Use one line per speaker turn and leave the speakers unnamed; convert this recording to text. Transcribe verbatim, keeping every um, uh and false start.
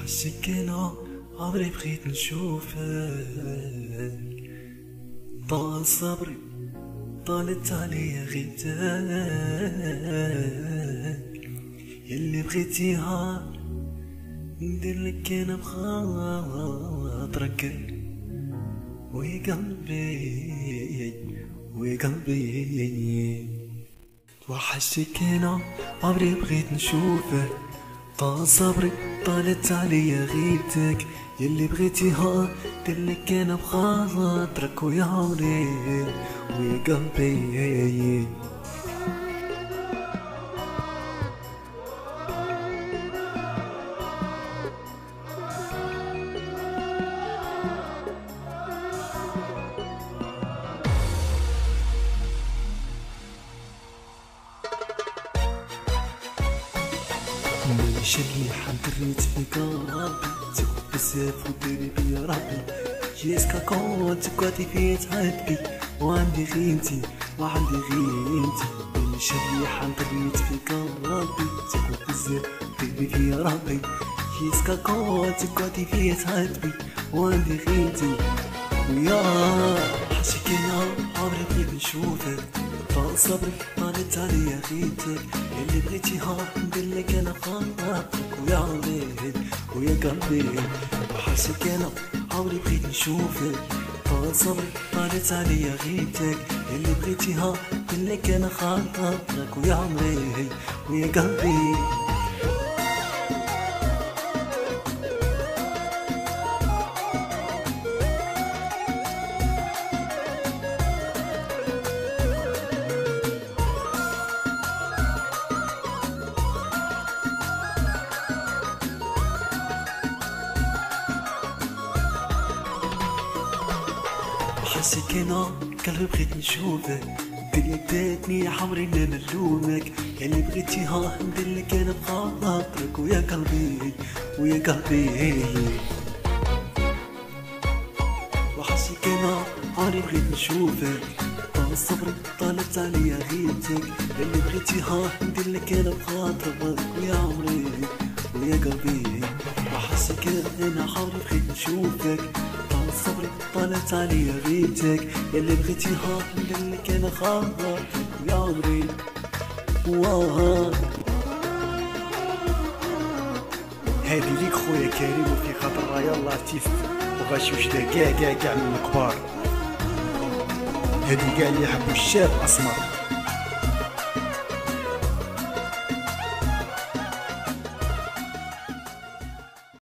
حسيت انا عمري بغيت نشوفك، طال صبري طالت عليا غيبتك، يلي بغيتيها نديرلك انا بخاطرك، ويا قلبي ويا قلبي وحشتك انا عمري بغيت نشوفك، طال صبري طالت عليا غيبتك، يلي بغيتيها ديرلك انا بخاطرك، ويا عمري ويا قلبي. مانيش اللي حنكريت في قلبي، تكون بزاف وديري بيا ربي، جيسكا كنت كواتي في تعبي، وعندي غيمتي وعندي غيمتي. مانيش اللي حنكريت في قلبي، تكون بزاف وديري بيا ربي، جيسكا كنت كواتي في تعبي، وعندي غيمتي. ويا حشك انا عمري بغيت نشوفك، طال صبري طالت عليا غيبتك، يلي بغيتيها نديرلك انا خاطرك، ويا عمري ويا قلبي. وحشك انا عمري بغيت نشوفك، طال صبري طالت عليا غيبتك، يلي بغيتيها نديرلك انا خاطرك، ويا عمري ويا قلبي. حاسك انا قلبي بغيت نشوفك، الدنيا داتني عمري انا نلومك، يلي بغيتيها نديرلك انا بخاطرك، ويا قلبي ويا قلبي. وحاسك انا عمري بغيت نشوفك، طال صبري طالت عليا غيبتك، يلي بغيتيها نديرلك انا بخاطرك، ويا عمري ويا قلبي. وحاسك انا عمري بغيت نشوفك، صبري طالت عليا غيبتك، يلي بغيتيها نديرلك انا خاطرك، ويا عمري واه. هادي ليك خويا كريم، وفي خاطر رايا لطيف وغاشي وجده كاع كاع كاع من الكبار، هادي كاع اللي يحبوا الشاب اسمر.